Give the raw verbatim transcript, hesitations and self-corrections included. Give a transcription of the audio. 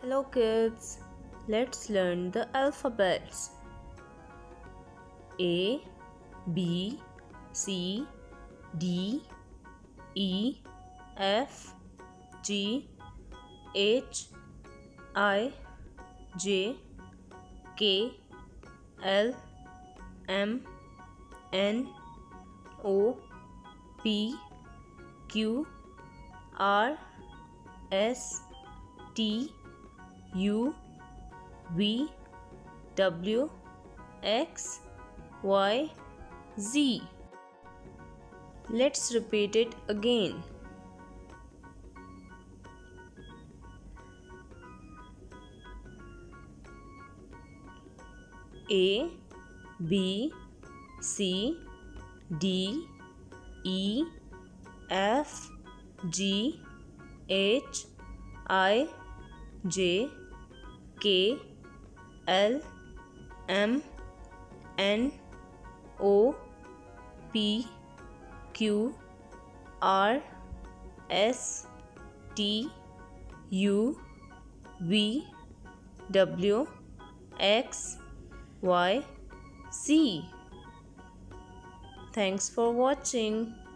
Hello kids, let's learn the alphabets. A, B, C, D, E, F, G, H, I, J, K, L, M, N, O, P, Q, R, S, T, U, V, W, X, Y, Z. Let's repeat it again. A, B, C, D, E, F, G, H, I, J, K, L, M, N, O, P, Q, R, S, T, U, V, W, X, Y, Z. Thanks for watching.